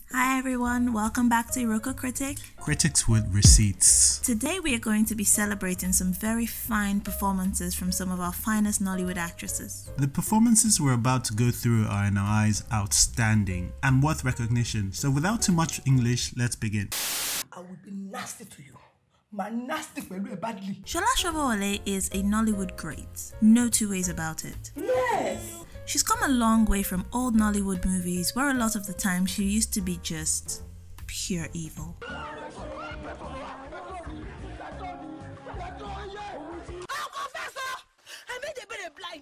Hi everyone, welcome back to Iroko Critic. Critics with Receipts. Today we are going to be celebrating some very fine performances from some of our finest Nollywood actresses. The performances we're about to go through are in our eyes outstanding and worth recognition. So without too much English, let's begin. I will be nasty to you. My nasty very badly. Shola Sobowale is a Nollywood great. No two ways about it. Yes. She's come a long way from old Nollywood movies where a lot of the time she used to be just pure evil. Oh, Professor! I made a bit blind.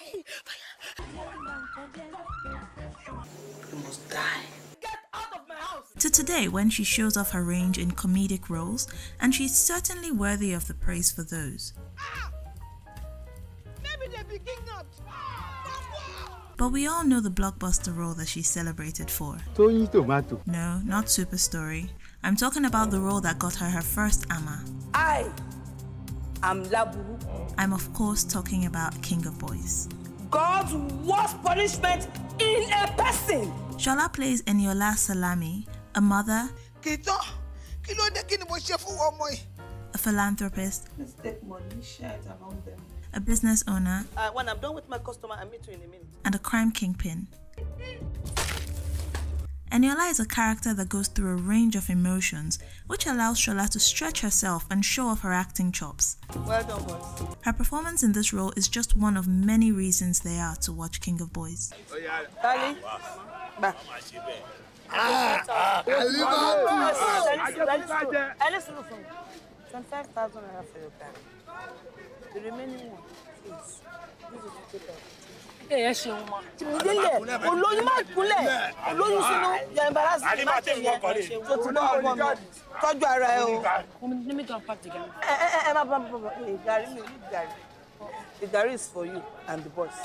You must die. Get out of my house! To today when she shows off her range in comedic roles, and she's certainly worthy of the praise for those. Maybe they're picking up. But we all know the blockbuster role that she's celebrated for. Tony Tomato. No, not Super Story. I'm talking about the role that got her her first Ama. I am Laburu. I'm of course talking about King of Boys. God's worst punishment in a person. Shola plays Eniola Salami, a mother, a philanthropist, Let's take money, share it among them. a business owner, When I'm done with my customer, I'll meet you in a minute. and a crime kingpin. Eniola is a character that goes through a range of emotions, which allows Shola to stretch herself and show off her acting chops. Well done, boys. Her performance in this role is just one of many reasons there are to watch King of Boys. Dali, back. Listen from 25,000 naira for your bag. The remaining one, please. This is the paper. Yes, young man. Let me go and pack the Gary. The Gary is for you and the boss.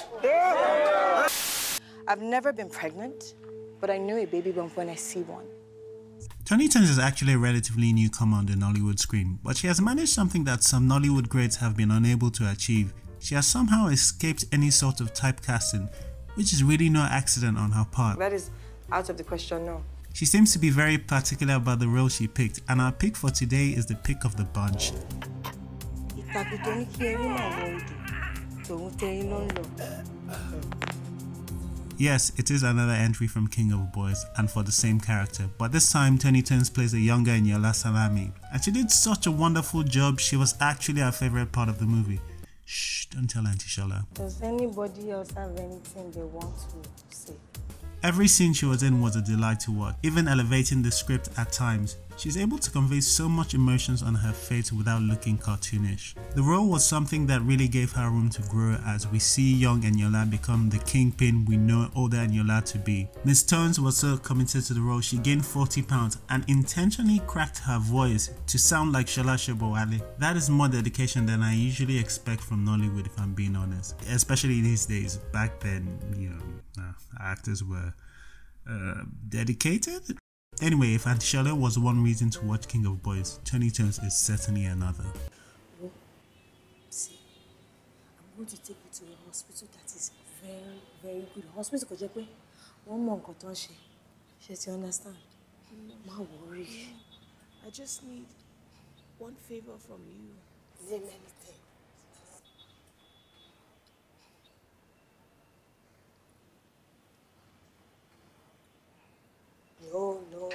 I've never been pregnant, but I knew a baby bump when I see one. Toni Tones is actually a relatively newcomer on the Nollywood screen, but she has managed something that some Nollywood greats have been unable to achieve. She has somehow escaped any sort of typecasting, which is really no accident on her part. That is out of the question, no. She seems to be very particular about the role she picked, and our pick for today is the pick of the bunch. Yes, it is another entry from King of Boys, and for the same character, but this time Toni Tones plays a younger Eniola Salami, and she did such a wonderful job. She was actually our favorite part of the movie. Shh, don't tell Auntie Shola. Does anybody else have anything they want to say? Every scene she was in was a delight to watch, even elevating the script at times. She's able to convey so much emotions on her face without looking cartoonish. The role was something that really gave her room to grow as we see young Eniola become the kingpin we know older Eniola to be. Miss Tones was so committed to the role she gained 40 pounds and intentionally cracked her voice to sound like Shola Sobowale. That is more dedication than I usually expect from Nollywood, if I'm being honest. Especially these days. Back then, actors were dedicated. Anyway, if Auntie Shola was one reason to watch King of Boys, Toni Tones is certainly another. See, I'm going to take you to a hospital that is very, very good. Hospital because one month she understand. Ma worry. I just need one favor from you. Name anything. No.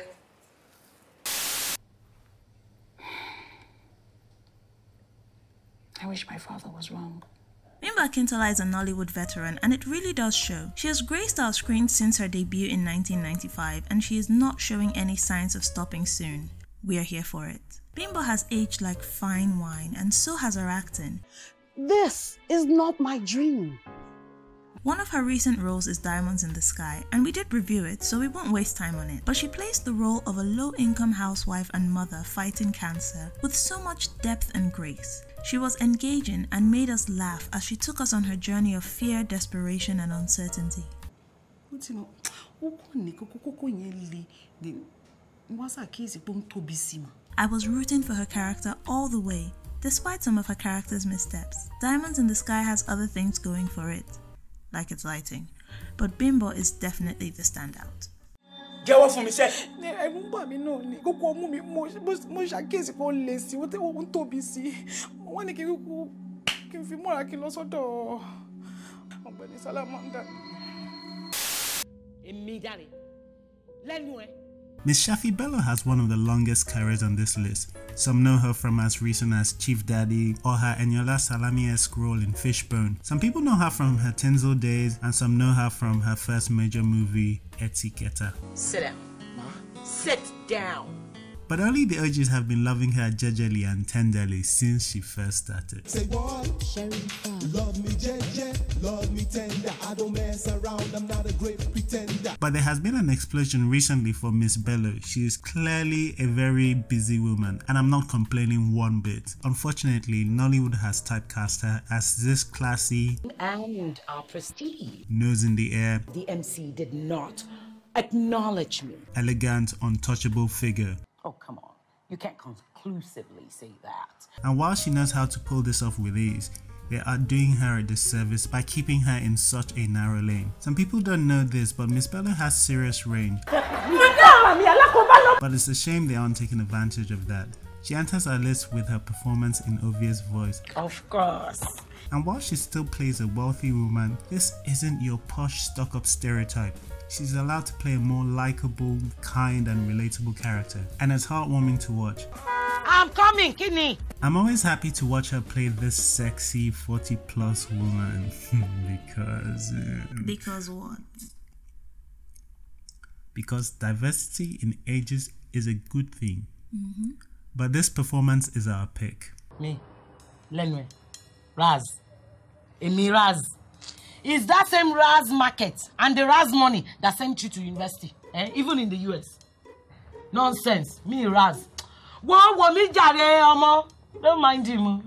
I wish my father was wrong. Bimbo Akintola is a Nollywood veteran, and it really does show. She has graced our screen since her debut in 1995, and she is not showing any signs of stopping soon. We are here for it. Bimbo has aged like fine wine, and so has her acting. This is not my dream. One of her recent roles is Diamonds in the Sky, and we did review it, so we won't waste time on it. But she plays the role of a low-income housewife and mother fighting cancer with so much depth and grace. She was engaging and made us laugh as she took us on her journey of fear, desperation, and uncertainty. I was rooting for her character all the way, despite some of her character's missteps. Diamonds in the Sky has other things going for it, like its lighting, but Bimbo is definitely the standout. Get one for me, sir. ẹ̀rù ń bà mí náà ni kókó ọmú mi mo ṣàkíyèsí pé ó lè sí ó ń tóbi sí wọ́n ní kí n fi múra kí n lọ sọ́dọ̀ ọ̀gbẹ́ni Salamanda. Èmi dáre lẹ́nu ẹ̀. Miss SHAFFY Bello has one of the longest careers on this list. Some know her from as recent as Chief Daddy or her Eniola Salami-esque role in Fishbone. Some people know her from her Tinsel days and some know her from her first major movie, EKAITE'S. Sit down. Sit down. But only the OGs have been loving her jejely and tenderly since she first started. Say what? Love me jeje, love me tender. I don't mess around, I'm not a great pretender. But there has been an explosion recently for Miss Bello. She is clearly a very busy woman and I'm not complaining one bit. Unfortunately, Nollywood has typecast her as this classy And our prestige. nose in the air, The MC did not acknowledge me. elegant, untouchable figure. Oh, come on. You can't conclusively say that. And while she knows how to pull this off with ease, they are doing her a disservice by keeping her in such a narrow lane. Some people don't know this, but Miss Bello has serious range. But it's a shame they aren't taking advantage of that. She enters our list with her performance in Obvious Voice. Of course. And while she still plays a wealthy woman, this isn't your posh, stuck-up stereotype. She's allowed to play a more likable, kind and relatable character, and it's heartwarming to watch. I'm coming, Kidney. I'm always happy to watch her play this sexy 40-plus woman because... Because what? Because diversity in ages is a good thing. But this performance is our pick. Me. Lenwe. Raz. Emi Raz. Is that same Raz market and the Raz money that sent you to university, even in the US? Nonsense. Me Raz. Don't mind him.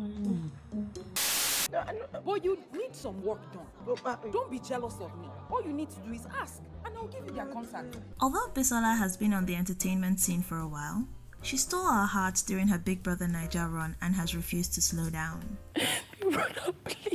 But you need some work done. Don't be jealous of me. All you need to do is ask, and I'll give you their contact. Although Bisola has been on the entertainment scene for a while, she stole our hearts during her Big Brother Naija run and has refused to slow down. Big Brother, please.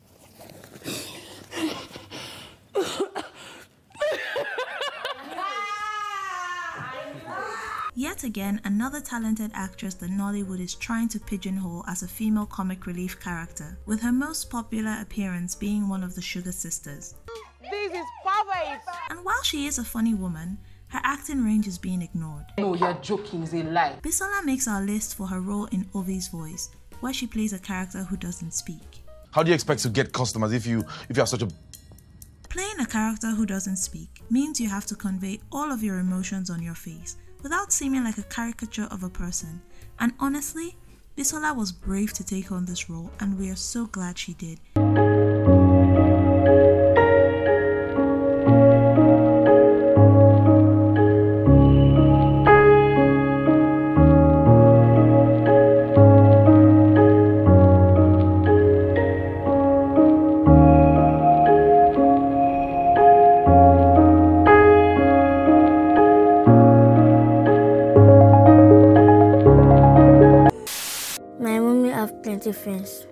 Yet again, another talented actress that Nollywood is trying to pigeonhole as a female comic relief character, with her most popular appearance being one of the Sugar sisters. This is perfect. And while she is a funny woman, her acting range is being ignored. No, you're joking. It's a lie. Bisola makes our list for her role in Ovi's Voice, where she plays a character who doesn't speak. How do you expect to get customers if you have such a... Playing a character who doesn't speak means you have to convey all of your emotions on your face without seeming like a caricature of a person. And honestly, Bisola was brave to take on this role and we are so glad she did. Friends.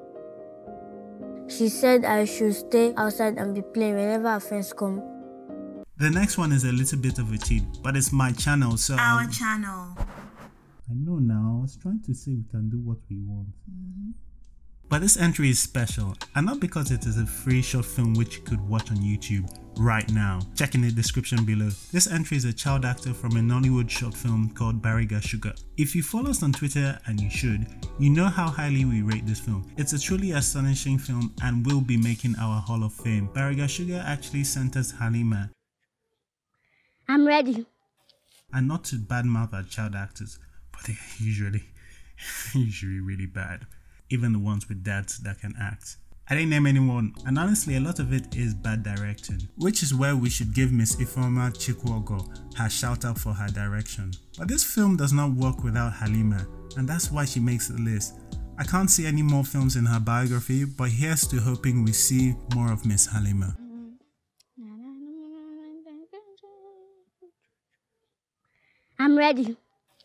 She said I should stay outside and be playing whenever our friends come. The next one is a little bit of a cheat, but it's my channel, so... Our channel. I know now, I was trying to say we can do what we want. But this entry is special, and not because it is a free short film which you could watch on YouTube right now. Check in the description below. This entry is a child actor from a Nollywood short film called Bariga Sugar. If you follow us on Twitter, and you should, you know how highly we rate this film. It's a truly astonishing film and will be making our Hall of Fame. Bariga Sugar actually sent us Halima. I'm ready. And not to badmouth our child actors, but they are usually really bad. Even the ones with dads that can act. I didn't name anyone, and honestly a lot of it is bad directing, which is where we should give Miss Ifeoma Chikwogo her shout out for her direction. But this film does not work without Halima, and that's why she makes the list. I can't see any more films in her biography, but here's to hoping we see more of Miss Halima. I'm ready.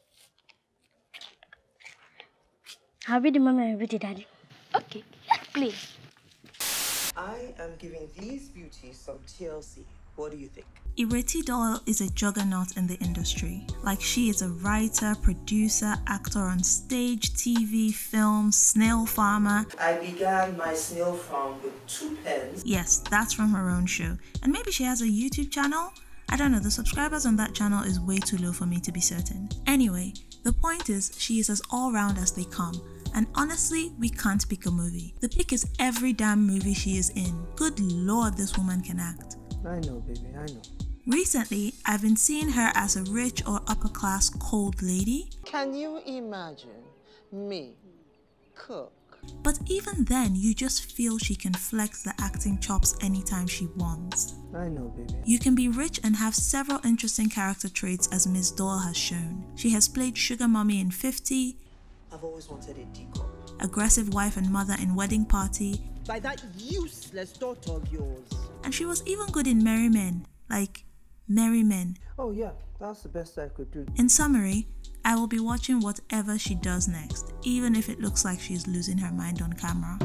I'll read the mommy and read the daddy. Okay, please. I am giving these beauties some TLC. What do you think? Ireti Doyle is a juggernaut in the industry. Like, she is a writer, producer, actor on stage, TV, film, snail farmer. I began my snail farm with 2 pens. Yes, that's from her own show. And maybe she has a YouTube channel? I don't know, the subscribers on that channel is way too low for me to be certain. Anyway, the point is, she is as all-round as they come. And honestly, we can't pick a movie. The pick is every damn movie she is in. Good lord, this woman can act. I know, baby, I know. Recently, I've been seeing her as a rich or upper-class cold lady. Can you imagine me cook? But even then, you just feel she can flex the acting chops anytime she wants. I know, baby. You can be rich and have several interesting character traits, as Ms. Doyle has shown. She has played Sugar Mommy in 50, I've always wanted a teacup. aggressive wife and mother in Wedding Party, By that useless daughter of yours. and she was even good in Merry Men, like Merry Men. Oh yeah, that's the best I could do. In summary, I will be watching whatever she does next, even if it looks like she's losing her mind on camera.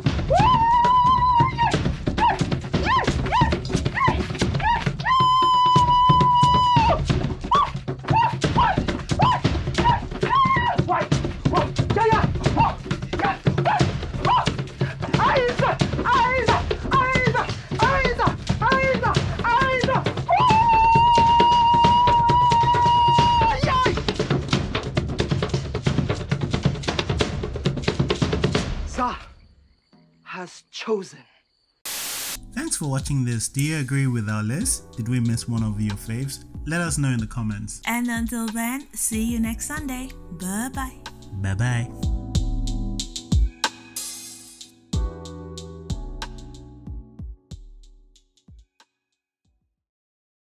Has chosen. Thanks for watching this. Do you agree with our list? Did we miss one of your faves? Let us know in the comments. And until then, see you next Sunday. Bye-bye. Bye-bye.